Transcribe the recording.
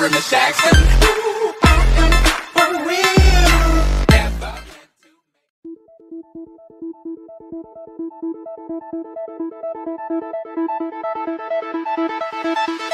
for Miss Jackson. Ooh, I am for real. Never meant to.